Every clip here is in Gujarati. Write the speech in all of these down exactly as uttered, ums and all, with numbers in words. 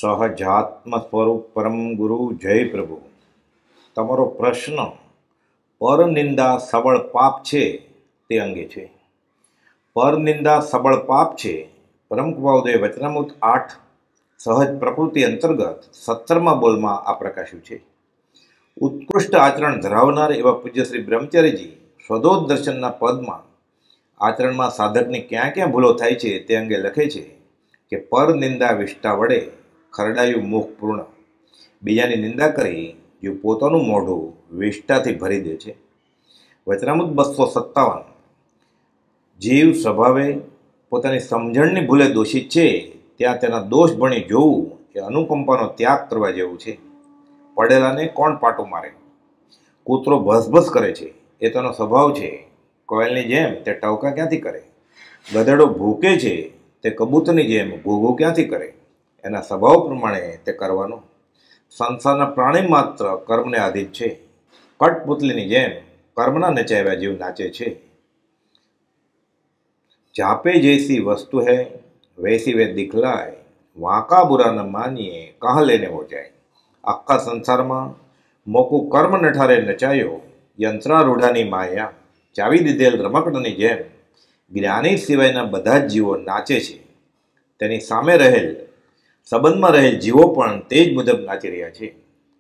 સહજાત્મ સ્વરૂપ પરમ ગુરુ જય પ્રભુ. તમારો પ્રશ્ન પરનિંદા સબળ પાપ છે તે અંગે છે. પરનિંદા સબળ પાપ છે. પરમ કૃપાઉદય વચનામૃત આઠ સહજ પ્રકૃતિ અંતર્ગત સત્તરમા બોલમાં આ પ્રકાશ્યું છે. ઉત્કૃષ્ટ આચરણ ધરાવનાર એવા પૂજ્ય શ્રી બ્રહ્મચારીજી સ્વદોત દર્શનના પદમાં આચરણમાં સાધકની ક્યાં ક્યાં ભૂલો થાય છે તે અંગે લખે છે કે પરનિંદા વિષ્ટા વડે ખરડાયું મુખ પૂર્ણ. બીજાની નિંદા કરી જે પોતાનું મોઢું વિષ્ટાથી ભરી દે છે. વચનામૃત બસો સત્તાવન. જીવ સ્વભાવે પોતાની સમજણની ભૂલે દોષિત છે, ત્યાં તેના દોષ ભણી જોવું એ અનુકંપાનો ત્યાગ કરવા જેવું છે. પડેલાને કોણ પાટું મારે? કૂતરો ભસભસ કરે છે એ તેનો સ્વભાવ છે. કોયલની જેમ તે ટવકા ક્યાંથી કરે? ગધેડો ભૂકે છે તે કબૂતરની જેમ ઘૂઘું ક્યાંથી કરે? એના સ્વભાવ પ્રમાણે તે કરવાનો. સંસારના પ્રાણી માત્ર કર્મને આધીન છે. કઠપુતલીની જેમ કર્મના નચાવ્યા જીવ નાચે છે. જાપે જૈસી વસ્તુ હૈ વૈસી વે દિખલાય, વાંકા બુરા ન માનીએ કહા લેને હો જાય. આખા સંસારમાં મોકું કર્મ નઠારે નચાયો, યંત્રારૂઢાની માયા. ચાવી દીધેલ રમકડાની જેમ જ્ઞાની સિવાયના બધા જ જીવો નાચે છે. તેની સામે રહેલ સંબંધમાં રહેલ જીવો પણ તે જ મુજબ નાચી રહ્યા છે.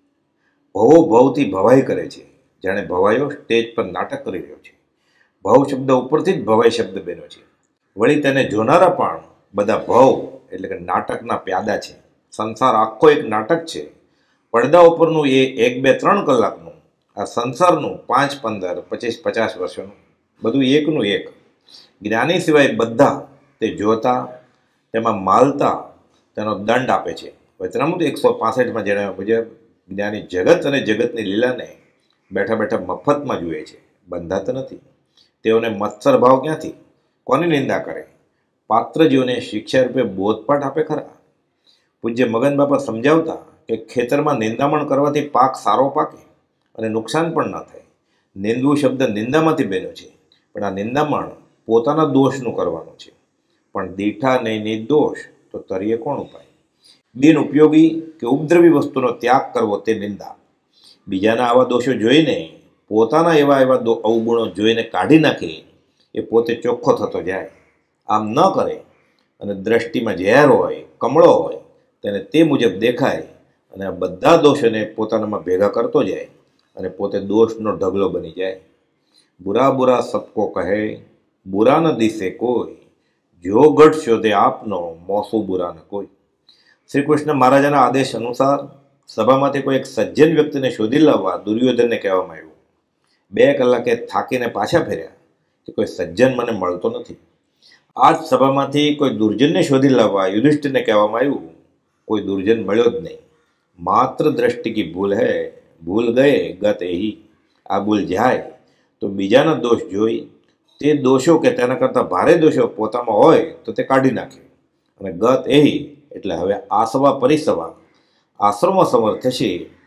ભવો ભવથી ભવાઈ કરે છે, જાણે ભવાયો સ્ટેજ પર નાટક કરી રહ્યો છે. ભવ શબ્દ ઉપરથી જ ભવાઈ શબ્દ બન્યો છે. વળી તેને જોનારા પણ બધા ભવ એટલે કે નાટકના પ્યાદા છે. સંસાર આખો એક નાટક છે. પડદા ઉપરનું એ એક બે ત્રણ કલાકનું, આ સંસારનું પાંચ પંદર પચીસ પચાસ વર્ષોનું, બધું એકનું એક. જ્ઞાની સિવાય બધા તે જોતા, તેમાં માલતા તેનો દંડ આપે છે. વચનામૃત એકસો પાસઠમાં જણાવ્યા મુજબ જ્ઞાની જગત અને જગતની લીલાને બેઠા બેઠા મફતમાં જુએ છે, બંધાતા નથી. તેઓને મત્સર ભાવ ક્યાંથી? કોની નિંદા કરે? પાત્ર જીવોને શિક્ષા રૂપે બોધપાઠ આપે ખરા. પૂજ્ય મગન બાપા સમજાવતા કે ખેતરમાં નિંદામણ કરવાથી પાક સારો પાકે અને નુકસાન પણ ન થાય. નિંદવું શબ્દ નિંદામાંથી બન્યો છે, પણ આ નિંદામણ પોતાના દોષનું કરવાનું છે. પણ દીઠા નહીં નિર્દોષ તો તરીએ કોણ ઉપાય? બિન ઉપયોગી કે ઉપદ્રવી વસ્તુનો ત્યાગ કરવો તે નિંદા. બીજાના આવા દોષો જોઈને પોતાના એવા એવા અવગુણો જોઈને કાઢી નાખી એ પોતે ચોખ્ખો થતો જાય. આમ ન કરે અને દ્રષ્ટિમાં ઝેર હોય, કમળો હોય, તેને તે મુજબ દેખાય અને આ બધા દોષોને પોતાનામાં ભેગા કરતો જાય અને પોતે દોષનો ઢગલો બની જાય. બુરા બુરા સબકો કહે, બુરા ન દિશે કોઈ, જો ગઢ શોધે આપનો મોસું બુરા ન કોઈ. શ્રી કૃષ્ણ મહારાજાના આદેશ અનુસાર સભામાંથી કોઈ એક સજ્જન વ્યક્તિને શોધી લાવવા દુર્યોધનને કહેવામાં આવ્યું. બે કલાકે થાકીને પાછા ફેર્યા કે કોઈ સજ્જન મને મળતો નથી. આ જ સભામાંથી કોઈ દુર્જનને શોધી લાવવા યુધિષ્ઠિરને કહેવામાં આવ્યું. કોઈ દુર્જન મળ્યો જ નહીં. માત્ર દ્રષ્ટિ કી ભૂલ હૈ, ભૂલ ગયે ગત એહી. આ ભૂલ જાય તો બીજાના દોષ જોઈ તે દોષો કે તેના કરતાં ભારે દોષો પોતામાં હોય તો તે કાઢી નાખે. અને ગત એહી એટલે હવે આસવા પરિસવા, આશ્રમમાં સમર થશે,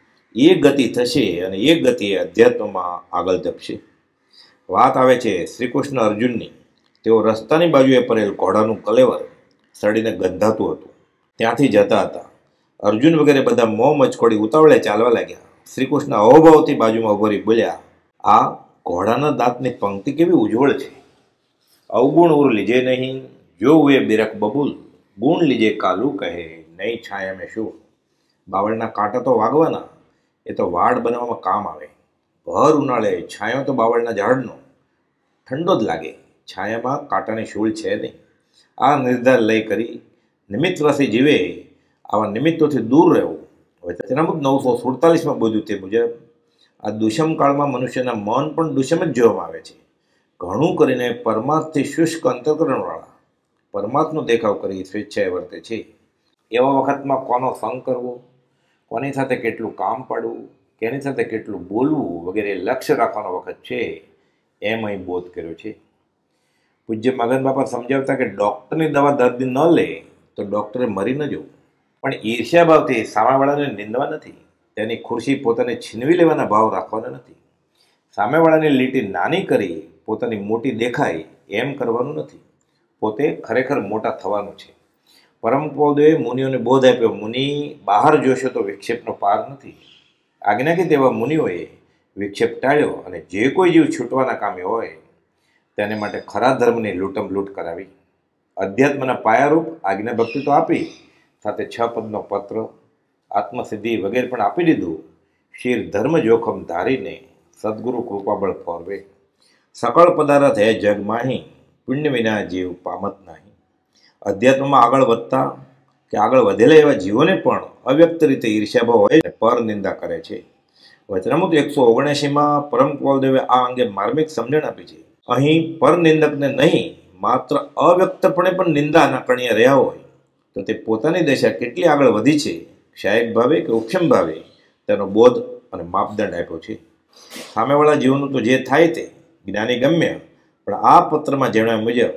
એ ગતિ થશે અને એ ગતિ અધ્યાત્મમાં આગળ ધપશે. વાત આવે છે શ્રી કૃષ્ણ અર્જુનની. તેઓ રસ્તાની બાજુએ પડેલ ઘોડાનું કલેવર સડીને ગંધાતું હતું, ત્યાંથી જતા હતા. અર્જુન વગેરે બધા મોં મચકોડી ઉતાવળે ચાલવા લાગ્યા. શ્રી કૃષ્ણ અહોભાવથી બાજુમાં ઉભરી બોલ્યા, આ ઘોડાના દાંતની પંક્તિ કેવી ઉજ્જવળ છે. અવગુણ ઉર લીજે નહીં, જો હુએ બિરખ બબુલ, ગુણ લીજે કાલુ કહે, નહીં છાયા મેં શું. બાવળના કાંટા તો વાગવાના, એ તો વાડ બનાવવામાં કામ આવે. ભર ઉનાળે છાંયો તો બાવળના ઝાડનો ઠંડો જ લાગે, છાયામાં કાંટાની શૂળ છે નહીં. આ નિર્ધાર લઈ કરી નિમિત્તવાસી જીવે આવા નિમિત્તોથી દૂર રહેવું. વચનામૃત નવસો સુડતાલીસમાં બોલ્યું તે મુજબ આ દુષમ કાળમાં મનુષ્યના મન પણ દુષમ જ જોવામાં આવે છે. ઘણું કરીને પરમાર્થથી શુષ્ક અંતઃકરણવાળા પરમાત્મનો દેખાવ કરી સ્વેચ્છાએ વર્તે છે. એવા વખતમાં કોનો સંગ કરવો, કોની સાથે કેટલું કામ પાડવું, કેની સાથે કેટલું બોલવું વગેરે લક્ષ્ય રાખવાનો વખત છે, એમ અહીં બોધ કર્યો છે. પૂજ્ય મગન બાપા સમજાવતા કે ડૉક્ટરની દવા દર્દી ન લે તો ડૉક્ટરે મરી ન જવું. પણ ઈર્ષ્યા ભાવથી સામેવાળાને નિંદવા નથી, તેની ખુરશી પોતાને છીનવી લેવાના ભાવ રાખવાના નથી. સામેવાળાની લીટી નાની કરી પોતાની મોટી દેખાય એમ કરવાનું નથી. પોતે ખરેખર મોટા થવાનું છે. પરમ પૌલદેવે મુનિઓને બોધ આપ્યો, મુનિ બહાર જોશો તો વિક્ષેપનો પાર નથી. આજ્ઞા કે તેવા મુનિઓએ વિક્ષેપ ટાળ્યો અને જે કોઈ જીવ છૂટવાના કામે હોય તેને માટે ખરા ધર્મની લૂંટમ લૂંટ કરાવી. અધ્યાત્મના પાયારૂપ આજ્ઞા ભક્તિ તો આપી, સાથે છ પદનો પત્ર, આત્મસિદ્ધિ વગેરે પણ આપી દીધું. શિર ધર્મ જોખમ ધારીને સદગુરુ કૃપાબળ ફોરવે. સકળ પદાર્થ હે જગ માહી, પુણ્ય વિના જીવ પામત નહીં. અધ્યાત્મમાં આગળ વધતા કે આગળ વધેલા એવા જીવોને પણ અવ્યક્ત રીતે ઈર્ષ્યાભાવ હોય પર નિંદા કરે છે. વચનામૃત એકસો ઓગણએંશીમાં પરમ પૌલદેવે આ અંગે માર્મિક સમજણ આપી છે. અહીં પર નિંદકને નહીં, માત્ર અવ્યક્તપણે પણ નિંદાના કણિયા રહ્યા હોય તો તે પોતાની દશા કેટલી આગળ વધી છે, ક્ષાયક ભાવે કે ઉપશમ ભાવે, તેનો બોધ અને માપદંડ આપ્યો છે. સામેવાળા જીવનું તો જે થાય તે જ્ઞાની ગમ્ય, પણ આ પત્રમાં જણાવ્યા મુજબ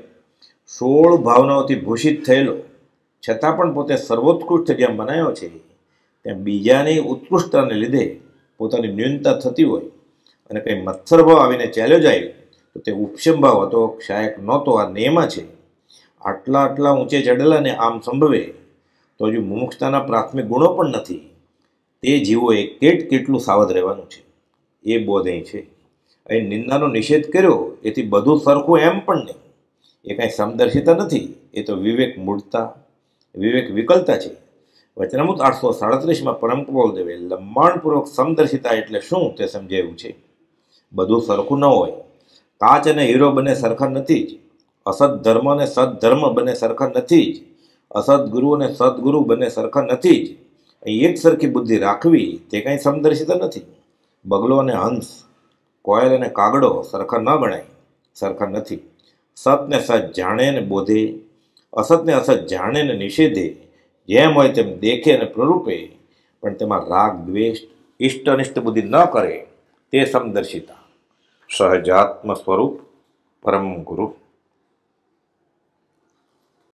સોળ ભાવનાઓથી ભૂષિત થયેલો છતાં પણ પોતે સર્વોત્કૃષ્ટ જ્યાં બનાવ્યો છે, ત્યાં બીજાની ઉત્કૃષ્ટતાને લીધે પોતાની ન્યૂનતા થતી હોય અને કંઈ મત્સર ભાવ આવીને ચાલ્યો જાય તો તે ઉપશમ ભાવ હતો, ક્ષાયક નહોતો. આ નિયમા છે. આટલા આટલા ઊંચે ચડેલાને આમ સંભવે તો હજુ મુમુક્ષતાના પ્રાથમિક ગુણો પણ નથી. તે જીવોએ કેટ કેટલું સાવધ રહેવાનું છે એ બોધ અહીં છે. અહીં નિંદાનો નિષેધ કર્યો એથી બધું સરખું એમ પણ નહીં. એ કાંઈ સમદર્શિતા નથી, એ તો વિવેક મૂળતા, વિવેક વિકલતા છે. વચનામૃત આઠસો સાડત્રીસમાં પરમ પૌલદેવે લંબાણપૂર્વક સમદર્શિતા એટલે શું તે સમજાવ્યું છે. બધું સરખું ન હોય. કાચ અને હીરો બંને સરખા નથી જ. અસત ધર્મ અને સદધર્મ બંને સરખા નથી જ. અસદગુરુ અને સદગુરુ બંને સરખા નથી જ. અહીં એક સરખી બુદ્ધિ રાખવી તે કાંઈ સમદર્શિતા નથી. બગલો અને હંસ, કોયલ અને કાગડો સરખા ન ગણાય, સરખા નથી. સતને સત જાણે ને બોધે, અસતને અસત જાણે ને નિષેધે, જેમ હોય તેમ દેખે અને પ્રરૂપે, પણ તેમાં રાગ દ્વેષ, ઇષ્ટ અનિષ્ટ બુદ્ધિ ન કરે તે સમદર્શિતા. સહજાત્મ સ્વરૂપ પરમ ગુરુ.